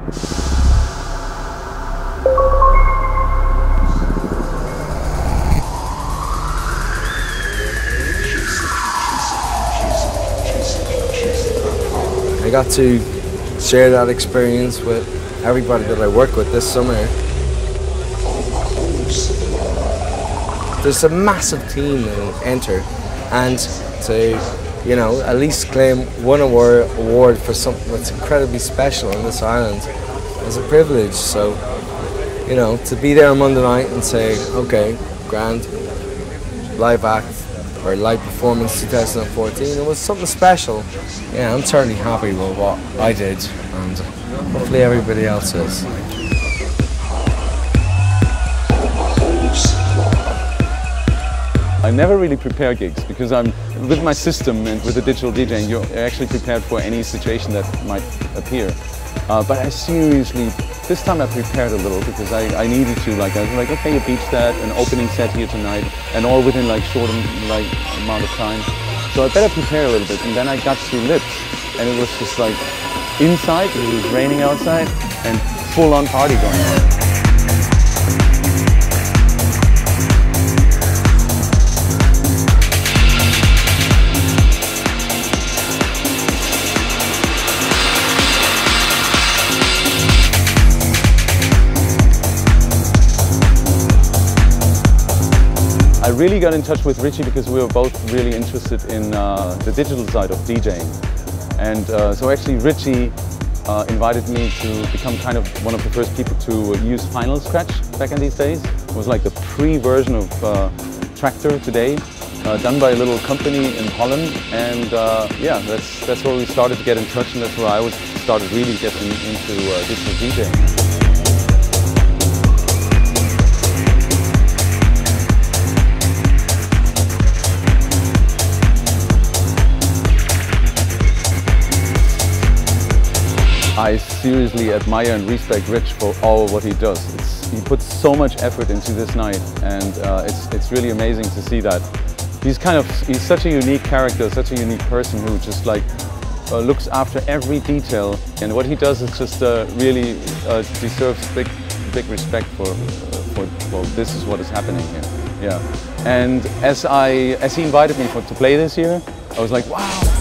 I got to share that experience with everybody that I work with this summer. There's a massive team in Enter, and to, you know, at least claim one award for something that's incredibly special in this island is a privilege. So, you know, to be there on Monday night and say, okay, grand, live act, or live performance 2014, it was something special. Yeah, I'm certainly happy with what I did, and hopefully everybody else is. I never really prepare gigs because I'm with my system and with the digital DJing, you're actually prepared for any situation that might appear. But I seriously, this time I prepared a little because I needed to. I was like, okay, a beach set, an opening set here tonight, and all within like short amount of time. So I better prepare a little bit. And then I got to Lips, and it was just like inside, it was raining outside, and full-on party going on. I really got in touch with Richie because we were both really interested in the digital side of DJing. And so actually Richie invited me to become kind of one of the first people to use Final Scratch back in these days. It was like the pre-version of Traktor today, done by a little company in Holland. And yeah, that's where we started to get in touch, and that's where I started really getting into digital DJing. I seriously admire and respect Rich for all what he does. He puts so much effort into this night, and it's really amazing to see that. He's such a unique character, such a unique person who just like looks after every detail, and what he does is just really deserves big respect for this is what is happening here. Yeah, and as he invited me to play this year, I was like, wow.